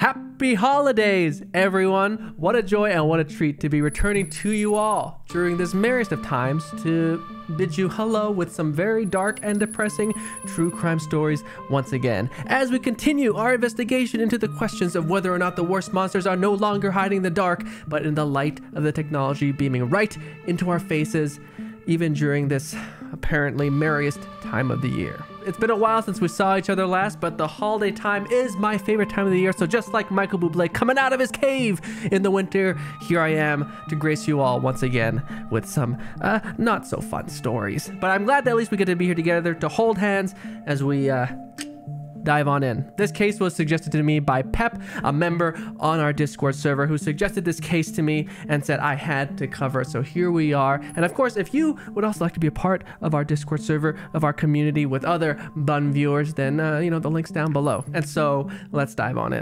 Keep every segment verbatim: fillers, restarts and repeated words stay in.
Happy holidays, everyone! What a joy and what a treat to be returning to you all during this merriest of times to bid you hello with some very dark and depressing true crime stories once again, as we continue our investigation into the questions of whether or not the worst monsters are no longer hiding in the dark, but in the light of the technology beaming right into our faces, even during this apparently merriest time of the year. It's been a while since we saw each other last, but the holiday time is my favorite time of the year. So just like Michael Bublé coming out of his cave in the winter, here I am to grace you all once again with some uh, not so fun stories. But I'm glad that at least we get to be here together to hold hands as we uh, dive on in. This case was suggested to me by Pep, a member on our Discord server, who suggested this case to me and said I had to cover it. So here we are. And of course, if you would also like to be a part of our Discord server, of our community with other Bun viewers, then uh, you know, the link's down below. And so let's dive on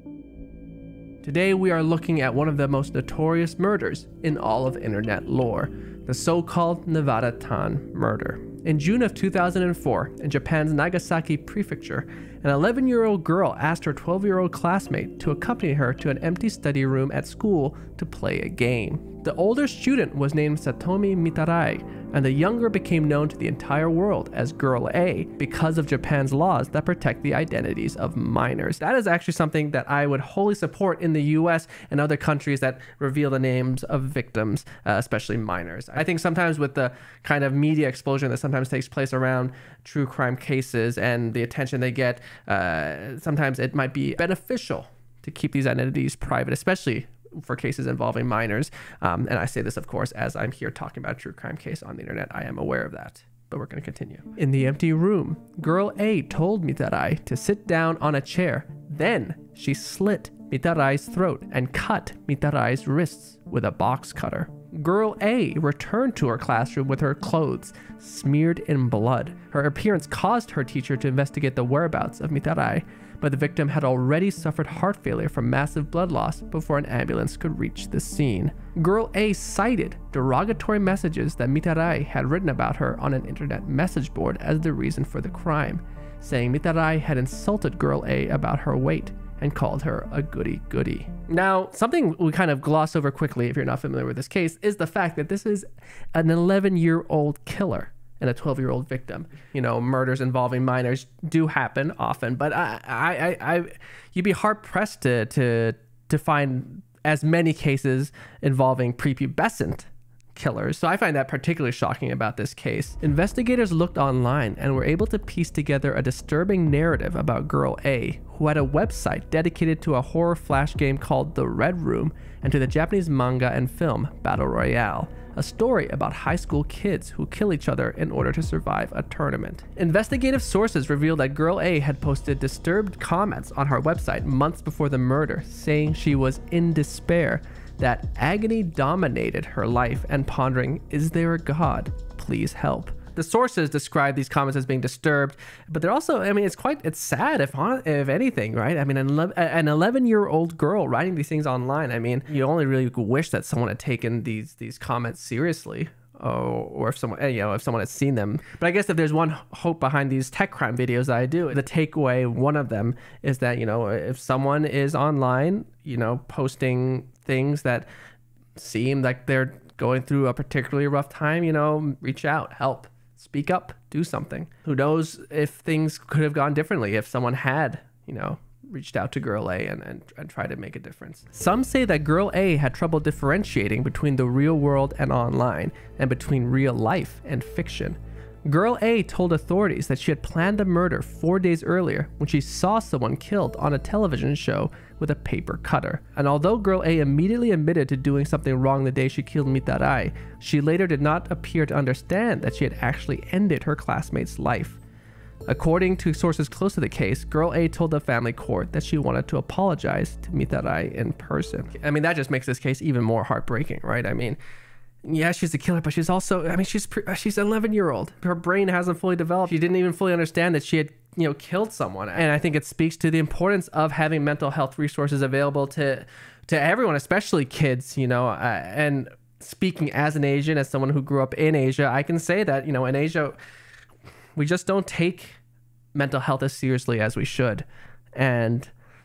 in. Today we are looking at one of the most notorious murders in all of internet lore, the so-called Nevada Tan murder. In June of two thousand four, in Japan's Nagasaki prefecture, an eleven-year-old girl asked her twelve-year-old classmate to accompany her to an empty study room at school to play a game. The older student was named Satomi Mitarai, and the younger became known to the entire world as Girl A because of Japan's laws that protect the identities of minors. That is actually something that I would wholly support in the U S and other countries that reveal the names of victims, uh, especially minors. I think sometimes with the kind of media explosion that sometimes takes place around true crime cases and the attention they get, uh, sometimes it might be beneficial to keep these identities private, especially for cases involving minors. Um, and I say this, of course, as I'm here talking about a true crime case on the internet. I am aware of that, but we're going to continue. In the empty room, Girl A told Mitarai to sit down on a chair. Then she slit Mitarai's throat and cut Mitarai's wrists with a box cutter. Girl A returned to her classroom with her clothes smeared in blood. Her appearance caused her teacher to investigate the whereabouts of Mitarai, but the victim had already suffered heart failure from massive blood loss before an ambulance could reach the scene. Girl A cited derogatory messages that Mitarai had written about her on an internet message board as the reason for the crime, saying Mitarai had insulted Girl A about her weight and called her a goody-goody. Now, something we kind of gloss over quickly if you're not familiar with this case is the fact that this is an eleven-year-old killer and a twelve-year-old victim. You know, murders involving minors do happen often, but I, I, I, I you'd be hard-pressed to, to, to find as many cases involving prepubescent killers. So I find that particularly shocking about this case. Investigators looked online and were able to piece together a disturbing narrative about Girl A, who had a website dedicated to a horror flash game called The Red Room and to the Japanese manga and film Battle Royale, a story about high school kids who kill each other in order to survive a tournament. Investigative sources revealed that Girl A had posted disturbed comments on her website months before the murder, saying she was in despair, that agony dominated her life, and pondering, is there a God? Please help. The sources describe these comments as being disturbed, but they're also, I mean, it's quite, it's sad if, if anything, right? I mean, an eleven-year-old girl writing these things online, I mean, you only really wish that someone had taken these, these comments seriously. Oh, or if someone, you know, if someone has seen them. But I guess if there's one hope behind these tech crime videos that I do, the takeaway, one of them is that, you know, if someone is online, you know, posting things that seem like they're going through a particularly rough time, you know, reach out, help, speak up, do something. Who knows if things could have gone differently if someone had, you know, reached out to Girl A and, and, and tried to make a difference. Some say that Girl A had trouble differentiating between the real world and online, and between real life and fiction. Girl A told authorities that she had planned the murder four days earlier when she saw someone killed on a television show with a paper cutter. And although Girl A immediately admitted to doing something wrong the day she killed Mitarai, she later did not appear to understand that she had actually ended her classmate's life. According to sources close to the case, Girl A told the family court that she wanted to apologize to Mitarai in person. I mean, that just makes this case even more heartbreaking, right? I mean, yeah, she's a killer, but she's also, I mean, she's she's an eleven-year-old. Her brain hasn't fully developed. She didn't even fully understand that she had, you know, killed someone. And I think it speaks to the importance of having mental health resources available to to everyone, especially kids, you know. Uh, and speaking as an Asian, as someone who grew up in Asia, I can say that, you know, in Asia, we just don't take mental health as seriously as we should. And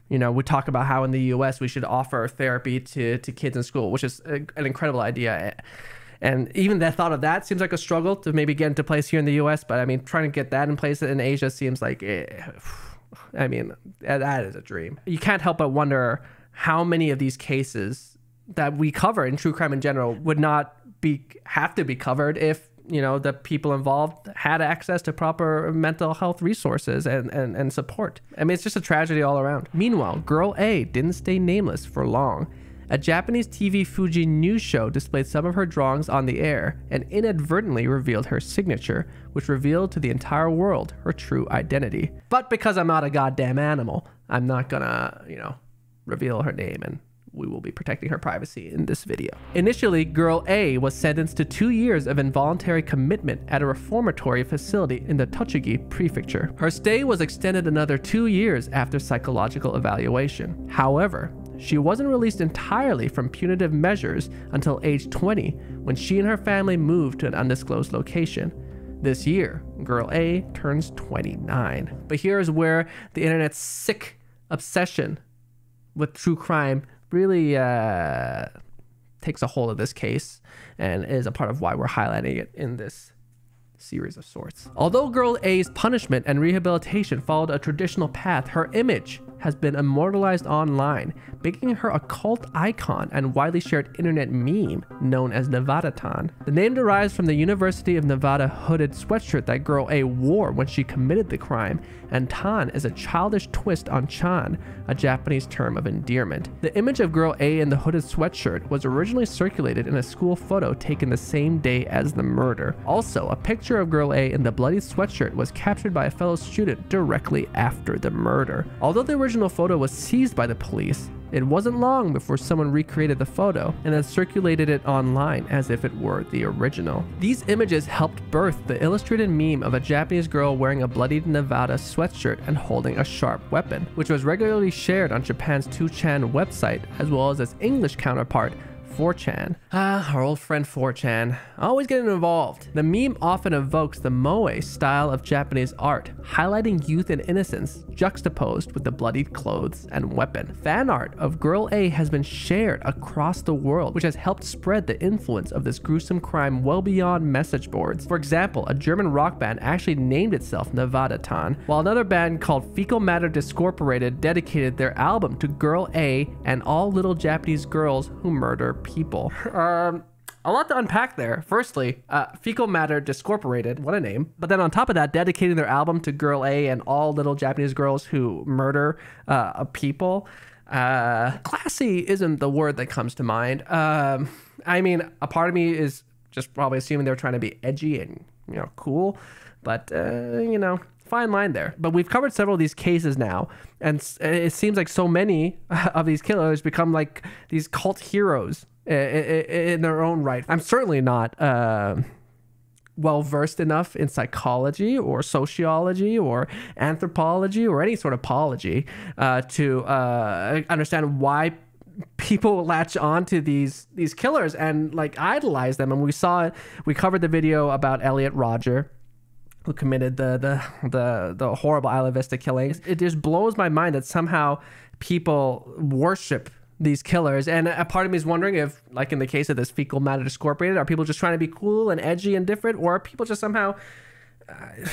You know, we talk about how in the U S we should offer therapy to, to kids in school, which is a, an incredible idea. And even the thought of that seems like a struggle to maybe get into place here in the U S. But I mean, trying to get that in place in Asia seems like, it, I mean, that is a dream. You can't help but wonder how many of these cases that we cover in true crime in general would not be have to be covered if, you know, the people involved had access to proper mental health resources and, and, and support. I mean, it's just a tragedy all around. Meanwhile, Girl A didn't stay nameless for long. A Japanese T V Fuji news show displayed some of her drawings on the air and inadvertently revealed her signature, which revealed to the entire world her true identity. But because I'm not a goddamn animal, I'm not gonna, you know, reveal her name, and we will be protecting her privacy in this video. Initially, Girl A was sentenced to two years of involuntary commitment at a reformatory facility in the Tochigi prefecture. Her stay was extended another two years after psychological evaluation. However, she wasn't released entirely from punitive measures until age twenty, when she and her family moved to an undisclosed location. This year, Girl A turns twenty-nine. But here's where the internet's sick obsession with true crime really uh, takes a hold of this case and is a part of why we're highlighting it in this series of sorts. Although Girl A's punishment and rehabilitation followed a traditional path, her image has been immortalized online, making her a cult icon and widely shared internet meme known as Nevada-tan. The name derives from the University of Nevada hooded sweatshirt that Girl A wore when she committed the crime, and tan is a childish twist on chan, a Japanese term of endearment. The image of Girl A in the hooded sweatshirt was originally circulated in a school photo taken the same day as the murder. Also, a picture of Girl A in the bloody sweatshirt was captured by a fellow student directly after the murder. Although the original photo was seized by the police, it wasn't long before someone recreated the photo and then circulated it online as if it were the original. These images helped birth the illustrated meme of a Japanese girl wearing a bloodied Nevada sweatshirt and holding a sharp weapon, which was regularly shared on Japan's two chan website as well as its English counterpart, four chan. Ah, our old friend four chan, always getting involved. The meme often evokes the moe style of Japanese art, highlighting youth and innocence, juxtaposed with the bloodied clothes and weapon. Fan art of Girl A has been shared across the world, which has helped spread the influence of this gruesome crime well beyond message boards. For example, a German rock band actually named itself Nevada-tan, while another band called Fecal Matter Discorporated dedicated their album to Girl A and all little Japanese girls who murder people. Um, a lot to unpack there. Firstly, uh, Fecal Matter Discorporated, what a name. But then on top of that, dedicating their album to Girl A and all little Japanese girls who murder uh, people. Uh, classy isn't the word that comes to mind. Um, I mean, a part of me is just probably assuming they're trying to be edgy and, you know, cool. But, uh, you know, fine line there. But we've covered several of these cases now, and it seems like so many of these killers become like these cult heroes in their own right. I'm certainly not uh, well versed enough in psychology or sociology or anthropology or any sort of apology uh, to uh, understand why people latch on to these these killers and like idolize them. And we saw it. We covered the video about Elliot Rodger, who committed the the the the horrible Isla Vista killings. It just blows my mind that somehow people worship these killers, and a part of me is wondering if, like in the case of this Fecal Matter Discorporated, are people just trying to be cool and edgy and different, or are people just somehow uh,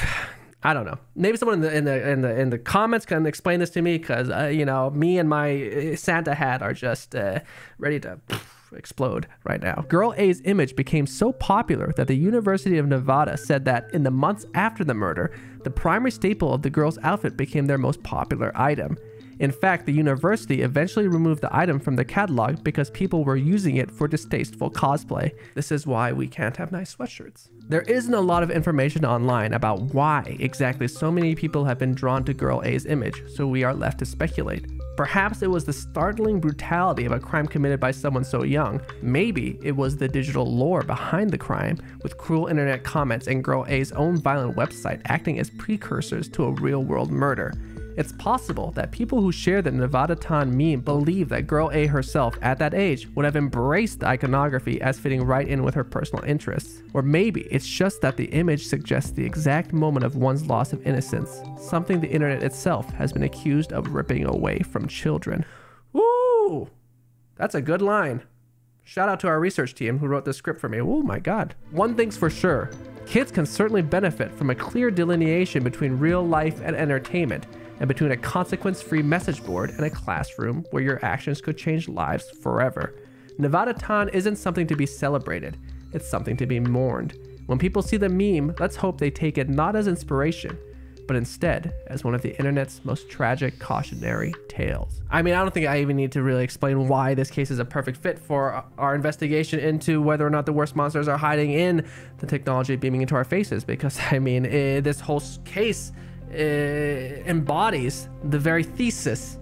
I don't know. Maybe someone in the in the in the in the comments can explain this to me, because uh, you know, me and my Santa hat are just uh, ready to explode right now. Girl A's image became so popular that the University of Nevada said that in the months after the murder, the primary staple of the girl's outfit became their most popular item. In fact, the university eventually removed the item from the catalog because people were using it for distasteful cosplay. This is why we can't have nice sweatshirts. There isn't a lot of information online about why exactly so many people have been drawn to Girl A's image, so we are left to speculate. Perhaps it was the startling brutality of a crime committed by someone so young. Maybe it was the digital lore behind the crime, with cruel internet comments and Girl A's own violent website acting as precursors to a real-world murder. It's possible that people who share the Nevada Tan meme believe that girl A herself at that age would have embraced the iconography as fitting right in with her personal interests. Or maybe it's just that the image suggests the exact moment of one's loss of innocence, something the internet itself has been accused of ripping away from children. Woo! That's a good line. Shout out to our research team who wrote this script for me. Oh my God. One thing's for sure. Kids can certainly benefit from a clear delineation between real life and entertainment, and between a consequence-free message board and a classroom where your actions could change lives forever. Nevada Tan isn't something to be celebrated. It's something to be mourned. When people see the meme, let's hope they take it not as inspiration, but instead as one of the internet's most tragic cautionary tales. I mean, I don't think I even need to really explain why this case is a perfect fit for our investigation into whether or not the worst monsters are hiding in the technology beaming into our faces, because I mean, eh, this whole case eh, embodies the very thesis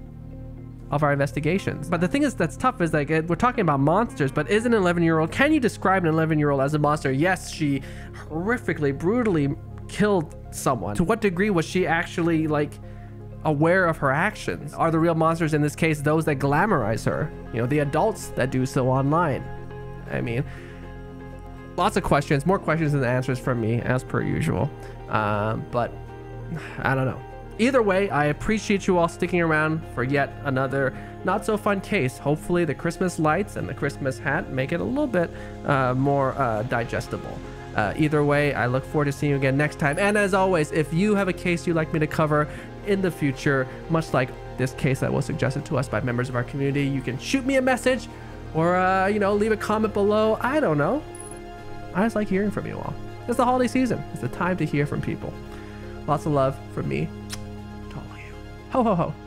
of our investigations. But the thing is that's tough is like, we're talking about monsters, but is an eleven year old, can you describe an eleven year old as a monster? Yes, she horrifically, brutally killed someone. To what degree was she actually like aware of her actions? Are the real monsters in this case those that glamorize her? You know, the adults that do so online? I mean, lots of questions, more questions than answers from me as per usual. Um, but I don't know. Either way, I appreciate you all sticking around for yet another not so fun case. Hopefully the Christmas lights and the Christmas hat make it a little bit uh, more uh, digestible. Uh, either way, I look forward to seeing you again next time. And as always, if you have a case you'd like me to cover in the future, much like this case that was suggested to us by members of our community, you can shoot me a message or, uh, you know, leave a comment below. I don't know. I just like hearing from you all. It's the holiday season. It's the time to hear from people. Lots of love from me to all of you. Ho, ho, ho.